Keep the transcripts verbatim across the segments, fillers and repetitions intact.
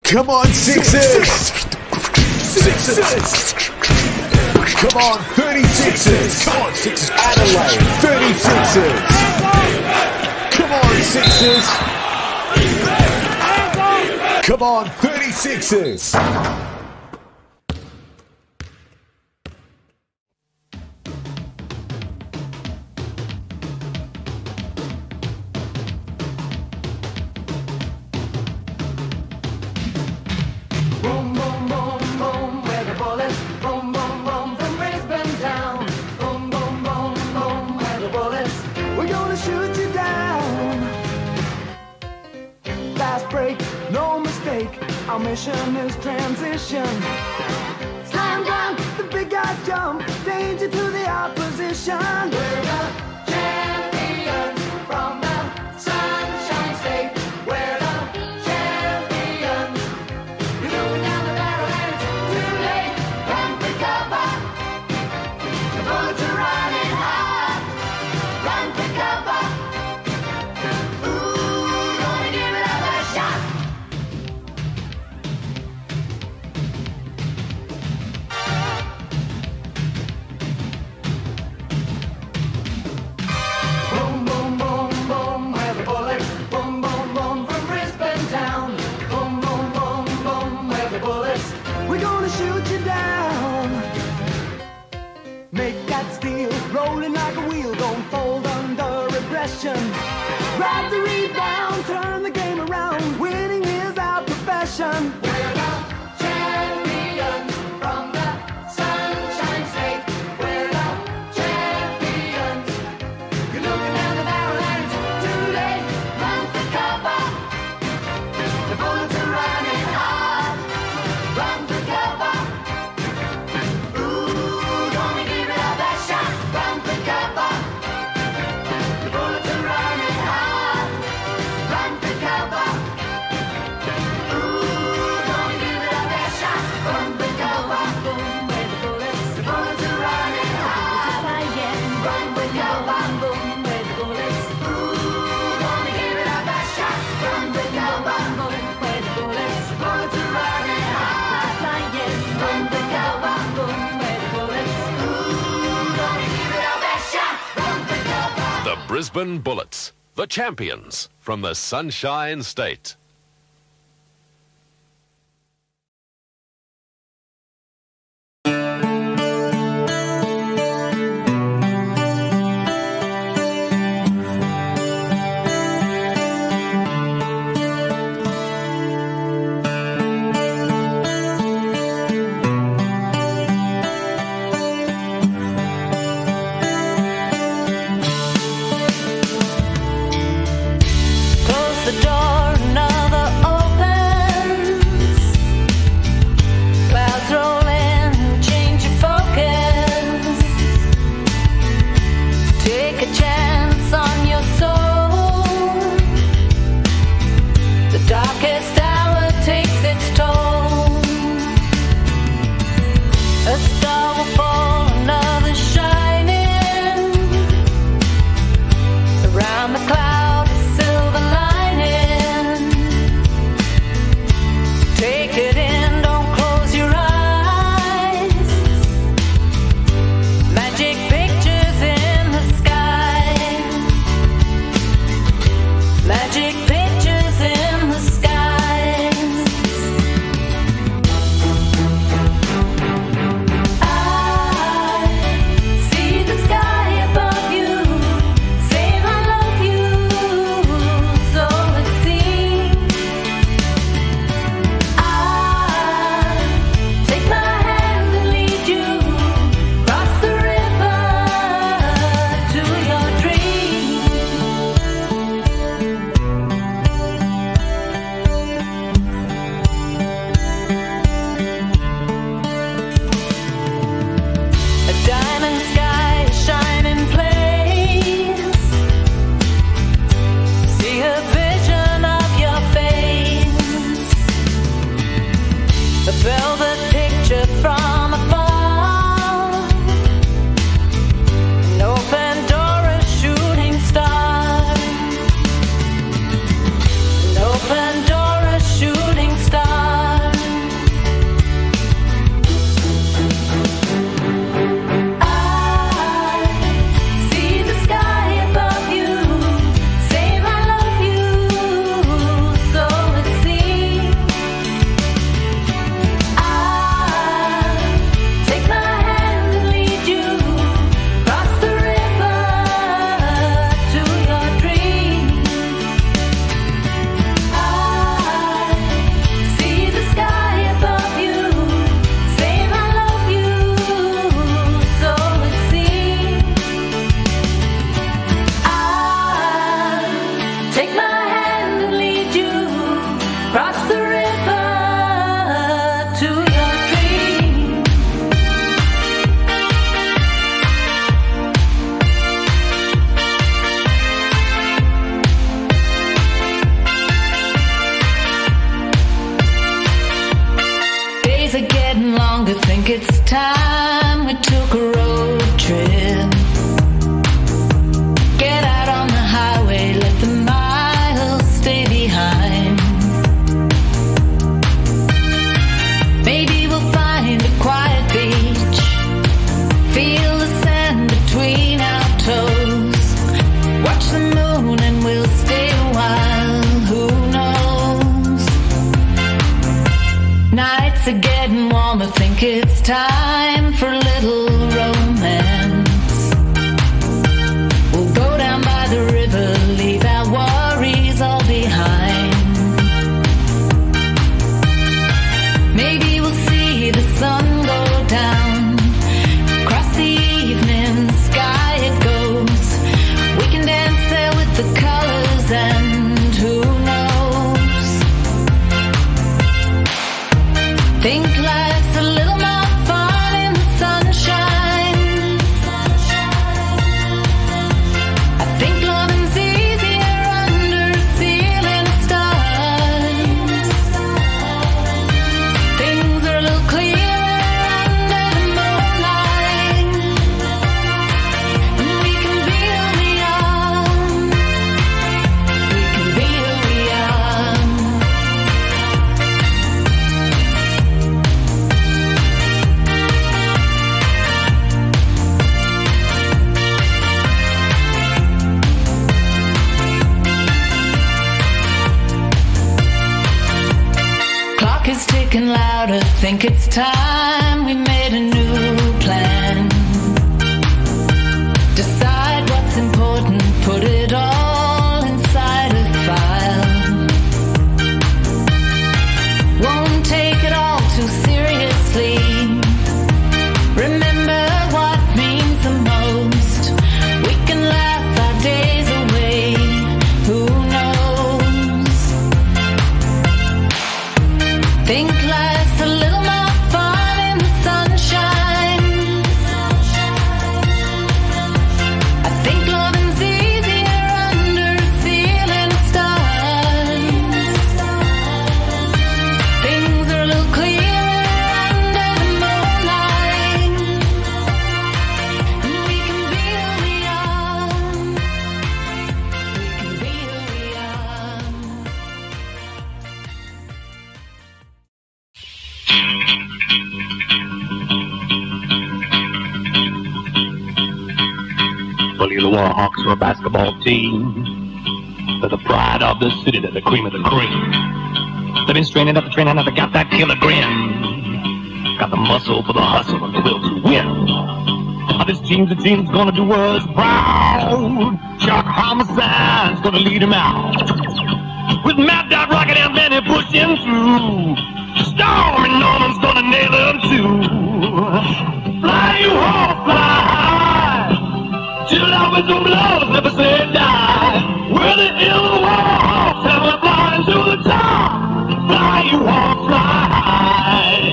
Come on, Sixers! Sixers! Come on, thirty-sixers! Come on, Sixers! Adelaide, thirty-sixers! Come on, Sixers! Come on, thirty-sixers! Our mission is transition. Slam dunk, the big guys jump. Danger to the opposition. We're the champions from the Sunshine State. We're the champions. You're moving down the barrel and it's too late. Run for cover. The bullets are running hot. Run for cover. Ooh, gonna give it up a shot. Rolling like a wheel, don't fold under aggression. Grab the rebound, turn the game around. Winning is our profession. We're the champions from the Sunshine State. We're the champions. You're looking down the barrel and it's too late. Run for cover. The bullets are running hard. Run for cover. Ooh, gonna give it up a shot. Run for cover. The bullets are running hard. Run for cover. Ooh, gonna give it up a shot. Run for cover. Where the bullets, the bullets are running hard. Run for cover. Where the bullets. Ooh, gonna give it up a shot. Run for cover. Where the bullets, the bullets are running hard. Run for cover. Where the bullets. Ooh, gonna give it up a shot. Run for cover. The Brisbane Bullets, the champions from the Sunshine State. Close the door, another opens. Clouds roll in, change your focus. Take a chance on your soul. The darkest hour takes its toll. A star will fall, another shining. Around the clouds, silver lining. Take it in, don't close your eyes. Magic pictures in the sky. Magic pictures in the skies. I see the sky above you. Say I love you, so it seems. I take my hand and lead you across the river to your dreams. nights are getting warm. I think it's time for a little romance. We'll go down by the river, leave our worries all behind. Maybe we'll see the sun go down. Across the evening sky it goes. We can dance there with the colors, and who knows? Think life's a little more fun in the sunshine. I think loving's easier under a ceiling of stars. Things are a little clearer under the moonlight. And we can be who we are. We can be who we are. Clock is ticking louder, think it's time we made a new plan. Decide what's important, put it all inside a file. Won't take it all too seriously. Remember what means the most. We can laugh our days away, who knows? Think life's a little more fun in the sunshine. I think loving's easier under a ceiling of stars. Things are a little clearer under the moonlight. And we can be who we are. We can be who we are. Well, the Warhawks are a basketball team. They're the pride of the city. They're the cream of the cream. They've been straining up the train and never got that killer grin. Got the muscle for the hustle and the will to win. Now this team's the team's gonna do us proud. Shark Homicide's gonna lead him out. With Mad Dog Rocket and Benny pushing through. Storm and Norman's gonna nail him too. Fly you home, fly high. Till our whistle blows, never say die. We're the ill Warhawks and we're flying to the top. Fly you home, fly high.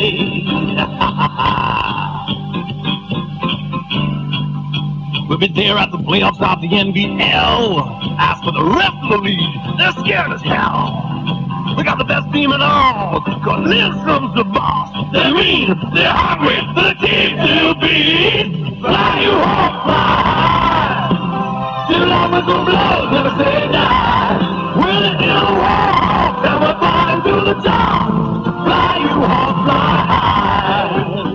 We'll be there at the playoffs of the N B L. As for the rest of the league, they're scared as hell. We got the best team in all, cause Lindstrom's the boss. They're mean, they're hungry, for the team to beat. Fly you home, fly high. Till our whistle blows, never say die. We're the ill Warhawks and we're flying to the top. Fly you home, fly high.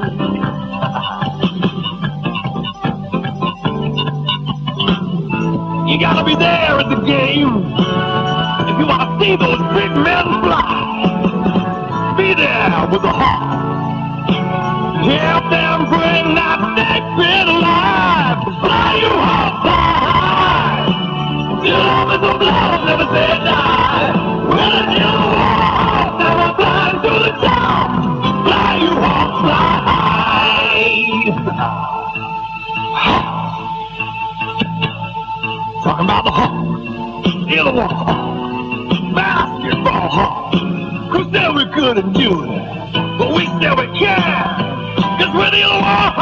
You gotta be there at the game if you wanna see those big men fly. Be there with the heart. Help them bring that next bit alive. Fly you home, fly high. Till all the blows, never say die. We're the new Warhawks and we're flying to the top. Fly you home, fly high. Talking about the Hawks, the Warhawks, basketball Hawks. Who said we're good at doing it? But we said we can, cause we're the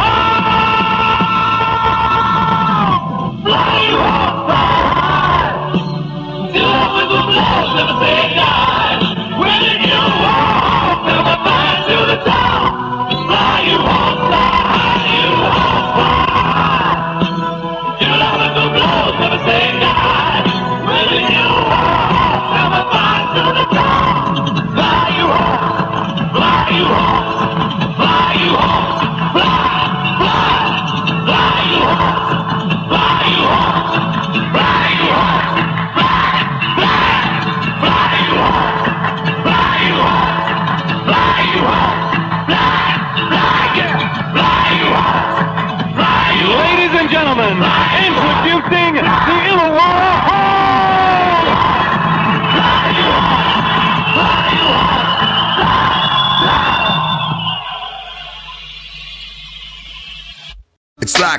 Warhawks. Fly you home, fly high. Till all the blows, never say die. We're the new Warhawks and we're flying to the top. Fly you home, fly you home, fly high. Till all the blows, never say die. We're the new Warhawks and we're flying to the top. Fly you home, fly you home, fly you home, fly, fly.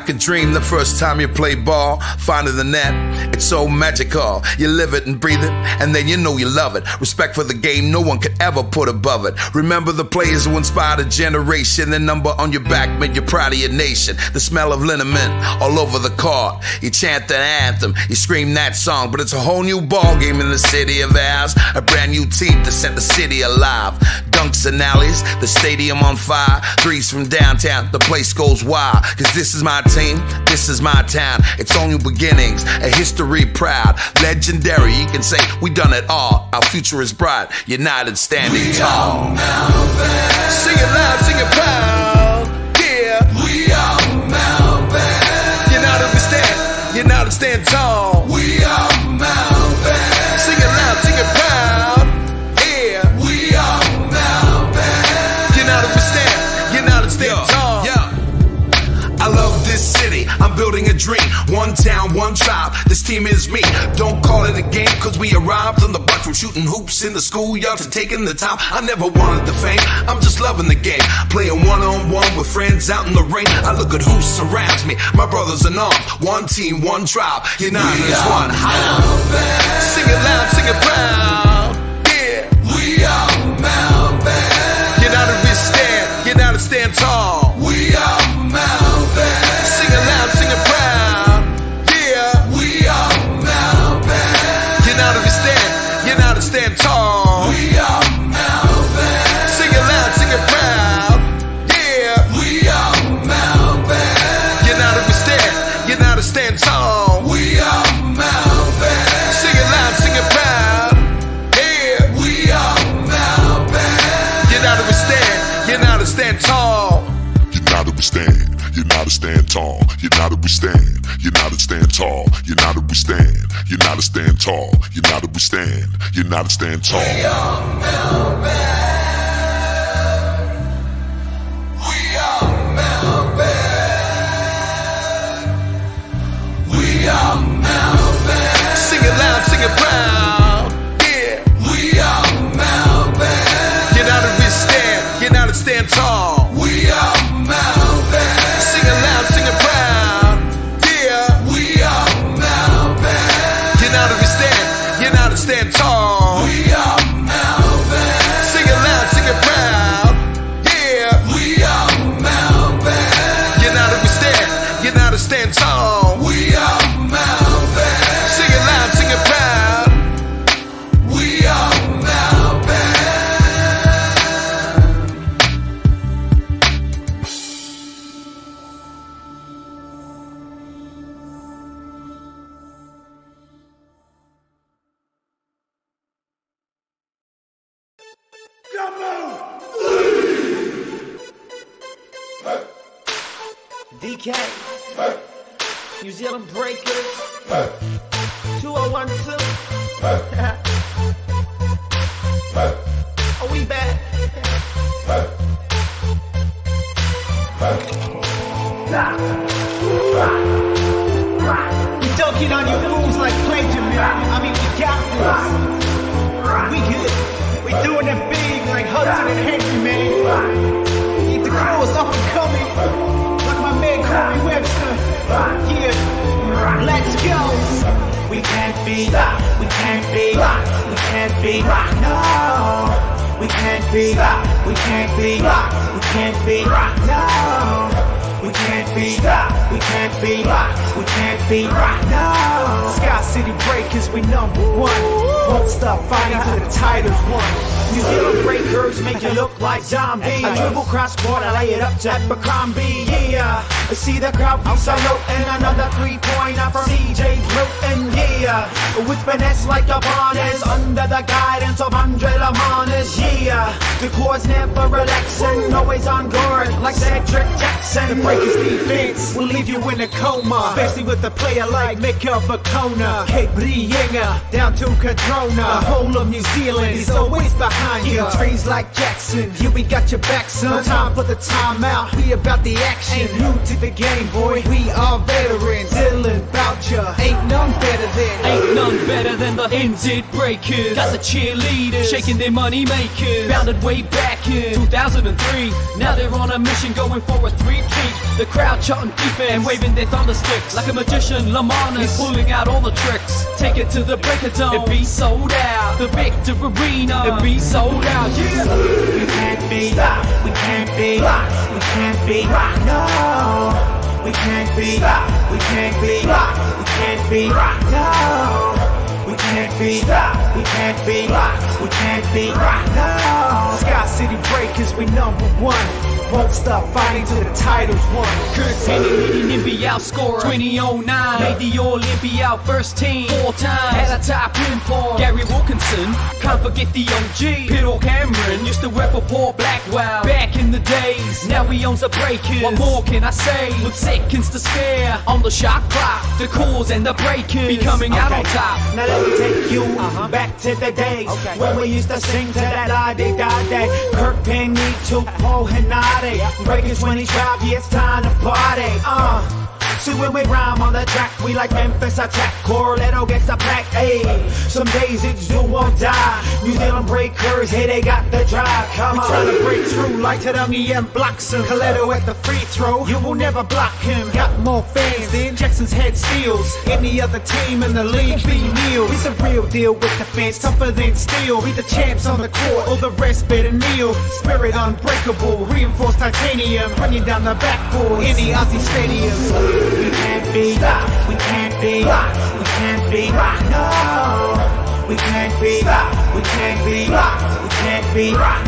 like a dream the first time you play ball. Finding the net, it's so magical. You live it and breathe it, and then you know you love it. Respect for the game, no one could ever put above it. Remember the players who inspired a generation. The number on your back made you proud of your nation. The smell of liniment all over the court. You chant that anthem, you scream that song, but it's a whole new ball game in the city of ours. A brand new team to set the city alive. Dunks and alleys, the stadium on fire. Threes from downtown, the place goes wild. Cause this is my team, this is my town. It's all new beginnings, a history proud. Legendary, you can say we done it all. Our future is bright, united standing tall. Sing it loud, sing it proud. Yeah, we are Melbourne. United we stand, united stand tall. We are Melbourne. Sing it loud, sing it proud. Yeah, we are Melbourne. United we stand, united stand tall. Yeah. I love this city, I'm building a dream. One town, one tribe, this team is me. Don't call it a game, cause we arrived on the block. From shooting hoops in the schoolyard to taking the top. I never wanted the fame, I'm just loving the game. Playing one-on-one with friends out in the rain. I look at who surrounds me, my brothers in arms. One team, one tribe, united as one. Melbourne. Sing it loud, sing it proud. Yeah, we are Melbourne. United we stand, united stand tall. We are Melbourne. Sing it loud, sing it proud. Yeah, we are Melbourne. United we stand, united stand tall. We are Melbourne. Sing it loud, sing it proud. Yeah, we are Melbourne. United we stand, united stand tall. We are Melbourne. Sing it loud, sing it proud. Yeah, we are Melbourne. United we stand, united stand tall. United we stand, united stand tall. United we stand, united stand tall. United we stand, united stand tall. United we stand, united stand tall. We are Melbourne. We are Melbourne. We are Melbourne. Sing it loud, sing it proud. Yeah, we are Melbourne. united we stand, united stand tall. We are Melbourne. Sing it loud, sing it proud. Yeah, we are Melbourne. united we stand, united stand tall. We are Melbourne. Sing it loud, sing it proud. Yeah, we are Melbourne. united we stand, united stand tall. We are Melbourne. Sing it loud, sing it proud. We are Melbourne. D K, New Zealand Breakers, two oh one two. Are we back? We dunking on your moves like plagiarism. I mean, we got this. We good. We doing it big like Hudson and Henry, man. Keep the crew is up and coming. My man Corey Webster, yeah, let's go. We can't be, we can't be, we can't be, no. We can't be, we can't be, we can't be, no. We can't be, we can't be, we can't be, no. Sky City Breakers, we number one. Won't stop fighting till the title's won. New Zealand Breakers make you look like zombies. I dribble cross court, I lay it up to Abercrombie, yeah. I see the crowd be salute and another three-pointer from C J Bruton, yeah. With finesse like a Barnes, under the guidance of Andre Lamanis, yeah. The core's never relaxing, always on guard like Cedric Jackson. The Breakers defense will leave you in a coma, especially with a player like Mika Vakona, Kate Brienga, down to Cadrona. The whole of New Zealand is always behind you. Trains like Jackson, yeah, we got your back, son. No time for the timeout, we about the action. Ain't new to the game, boy, we are veterans. Dylan Boucher, ain't none better than. Ain't none better than the N Z Breakers. Got the cheerleaders shaking their money makers. Founded way back in two thousand three. Now they're on a mission going for a three-peat. The crowd chanting defense and waving their thunder sticks. Like a magician, Lamanus pulling out all the tricks. Take it to the Breaker Dome. It be sold out. The Victor Arena. It be sold out. Yeah. We can't be stopped. We can't be blocked. We can't be rocked. No. We can't be stopped. We can't be blocked. We can't be rocked. No. We can't be stopped. We can't be blocked. We can't be rocked. No. Sky City Breakers, we number one. Won't stop fighting till the title's won. Kurt Hennig leading N B A outscorer twenty oh nine. Made the All-N B A first team four times. Had a top import. Gary Wilkinson, can't forget the O G. Peter Cameron used to rep a poor Blackwell back in the days. Now he owns the Breakers. What more can I say? With seconds to spare on the shot clock, the Cores and the Breakers be coming okay. out on top. Now let me take you uh-huh. back to the days okay. when we used to sing to that I-D-Da-Day. Kirk Penny to Paul Henade. Breakers twenty-five, yeah, it's time to party. Uh. See when we rhyme on the track, we like Memphis attack. Corletto gets a pack, ayy. Some days it's do or die. New Zealand Breakers, hey, they got the drive. Come on. We trying to break through like Tadungi and blocks him. Coletto at the free throw, you will never block him. Got more fans than Jackson's head steals. Any other team in the league be kneel. He's a real deal with the fans, tougher than steel. We the champs on the court, all the rest better kneel. Spirit unbreakable, reinforced titanium, bringing down the backboard. Any Aussie stadiums. We can't be stopped. We can't be blocked. We can't be rocked. No. We can't be stopped. We can't be blocked. We can't be rocked.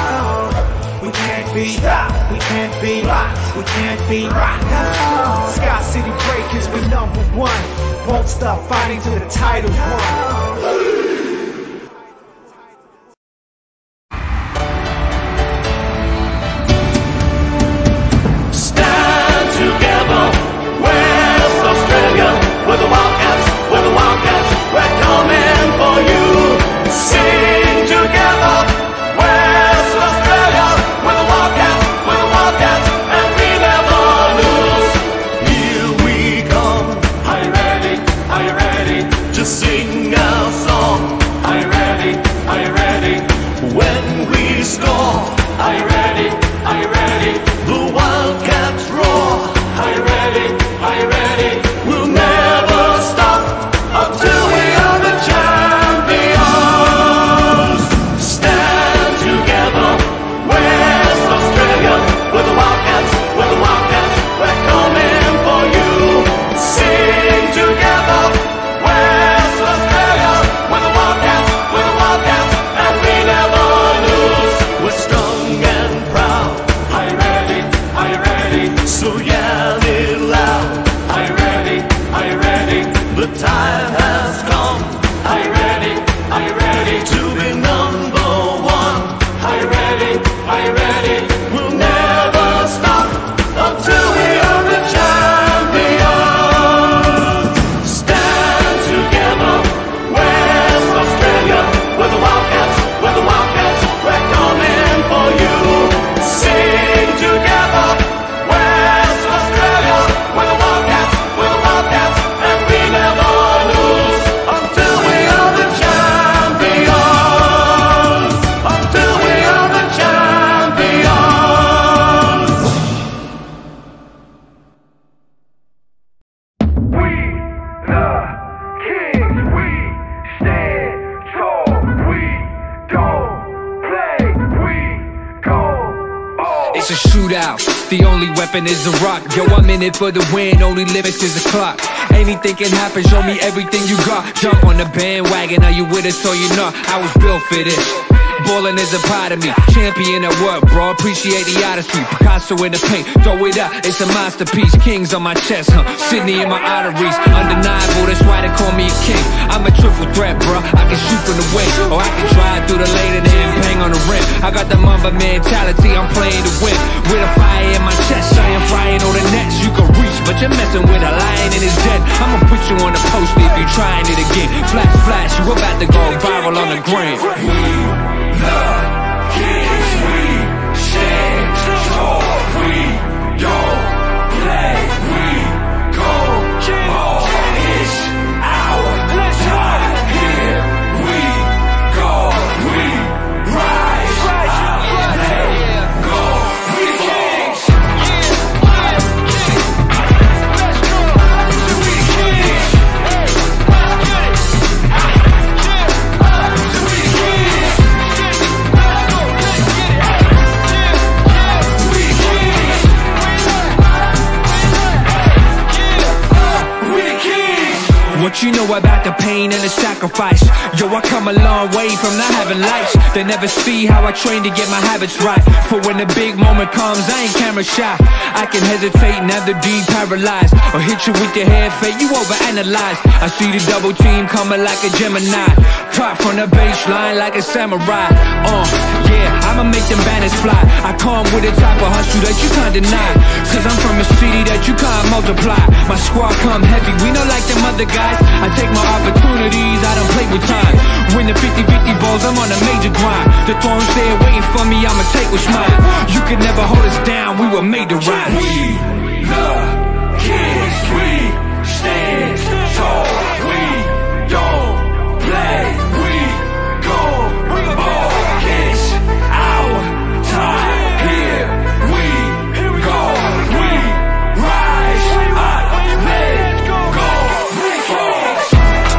No. We can't be stopped. We can't be blocked. We can't be rocked. No. Sky City Breakers, we number one. Won't stop fighting till the title's won. We're the Wildcats, we're the Wildcats, we're coming for you. Sing together, West Australia. We're the Wildcats, we're the Wildcats, and we never lose. Here we come. Are you ready? Are you ready to sing our song? Are you ready? Are you ready? When we score, are you ready? Are you ready? The Wildcats roar. Are you ready? Are you ready? We'll never stop until we are the champions. Stand together, West Australia. We're the Wildcats, we're the Wildcats, we're coming for you. Sing together, West Australia. We're the Wildcats, we're the Wildcats, and we never lose. We're strong and proud. Are you ready? Are you ready? So yell it loud. Are you ready? Are you ready? The time has come. Are you ready? Are you ready to be number one? Are you ready? Are you ready? We'll never stop until we are the champions. Stand together, West Australia. We're the Wildcats, we're the Wildcats, we're coming for you. Sing together, West Australia. We're the Wildcats, we're the Wildcats, and we never lose until we are the champions. Until we are the champions. We the Kings, we stand tall. We don't play, we go all. It's a shootout. The only weapon is a rock. Yo, I'm in it for the win. Only limits is a clock. Anything can happen. Show me everything you got. Jump on the bandwagon. Are you with us or you not? I was built for this. Ballin' is a part of me. Champion at work, bro. Appreciate the odyssey. Picasso in the paint. Throw it up. It's a masterpiece. Kings on my chest, huh? Sydney in my arteries. Undeniable. That's why they call me a king. I'm a triple threat, bro. I can shoot from the wing, or I can drive through the lane and then bang on the rim. I got the Mamba mentality. I'm playing to win. With a fire in my chest, I am frying all the nets. You can reach, but you're messing with a lion in his den. I'ma put you on the poster if you trying it again. Flash, flash, you about to go viral on the gram. The Kings, we stand tall. We don't play, we go all. It's our the pain and the sacrifice. Yo, I come a long way from not having lights. They never see how I train to get my habits right. For when the big moment comes, I ain't camera shy. I can hesitate, never be paralyzed, or hit you with your head fake, you overanalyze. I see the double team coming like a Gemini, drop from the baseline like a samurai. Uh, yeah, I'ma make them banners fly. I come with a type of hustle that you can't deny, cause I'm from a city that you can't multiply. My squad come heavy, we know like them other guys. I take my opportunities, I don't play with time. Win the fifty fifty balls, I'm on a major grind. The throne's there waiting for me, I'ma take what's mine. You can never hold us down, we were made to ride. We the kids, we stand tall. We don't play, we go ball. It's our time. Here we go. We rise up, let go. Falls.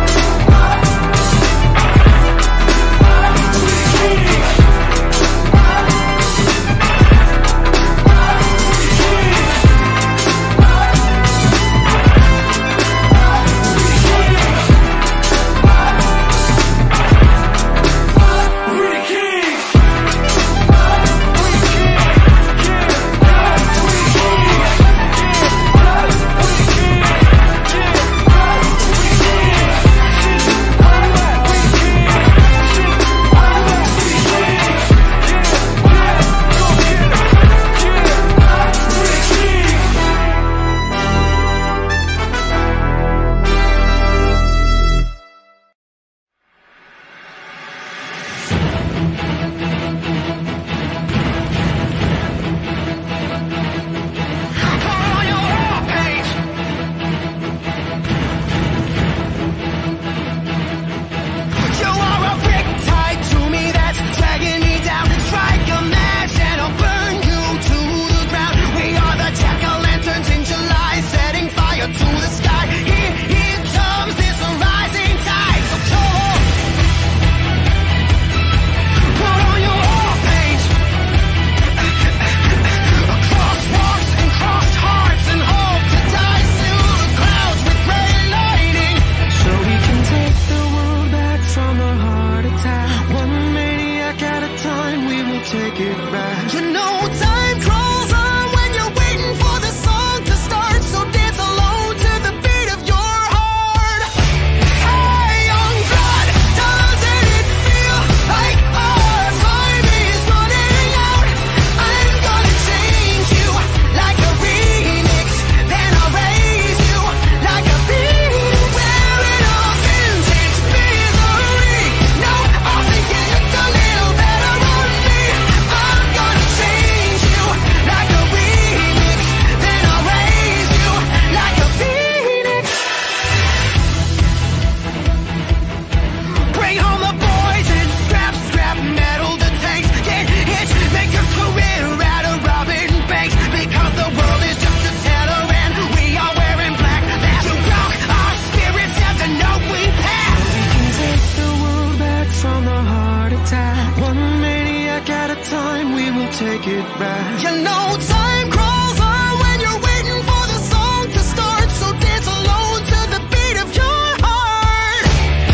take it back. You know time crawls on when you're waiting for the song to start, so dance alone to the beat of your heart.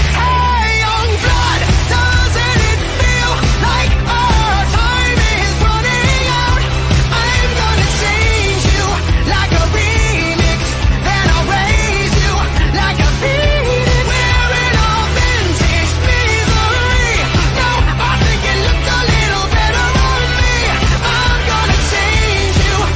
Hey, young blood, doesn't it feel like our time is running out? I'm gonna change you like a remix, then I'll raise you like a phoenix. Wearing all vintage misery. Now I think it looked a little better on me. I'm gonna change you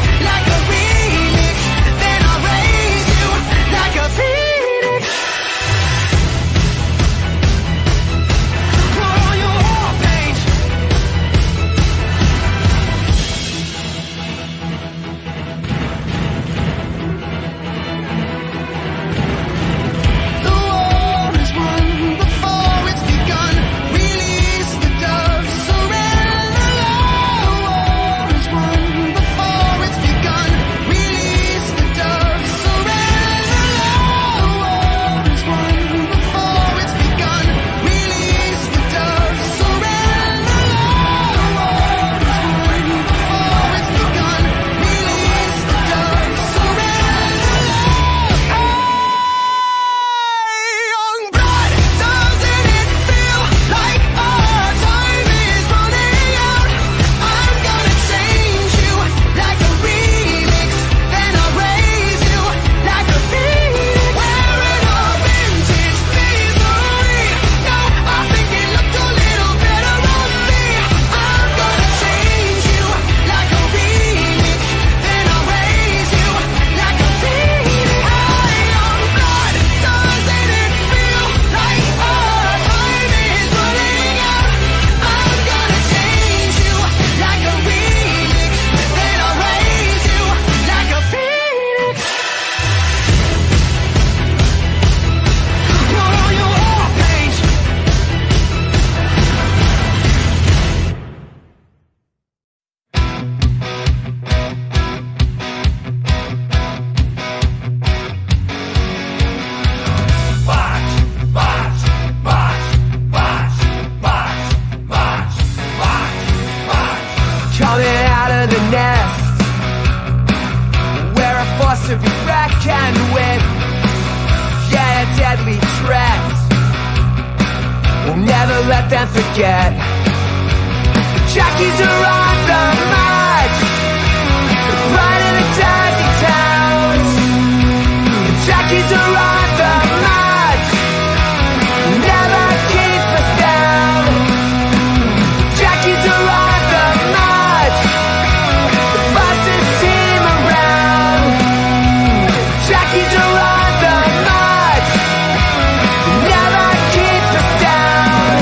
let them forget. Jockeys are on the march, right in the tiny towns. Jockeys are on the march, never keep us down. Jockeys are on the march, the fastest team around. Jockeys are on the march, never keep us down.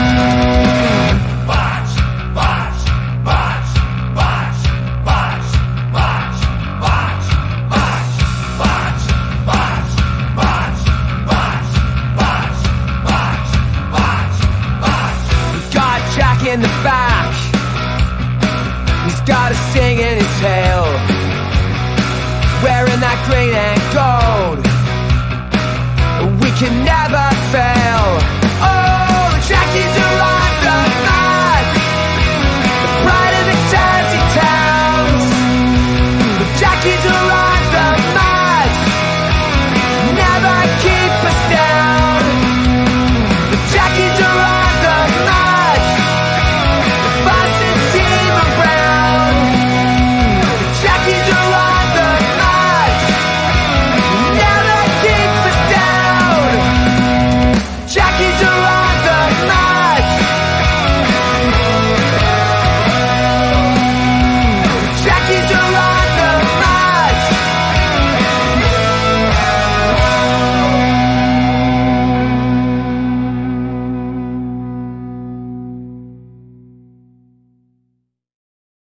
March, march, march, march, march, march, march, march, march, march, march, march, march, march, march, march. We got Jack in the back, he's got a sting in his tail, wearing that green and gold. We can never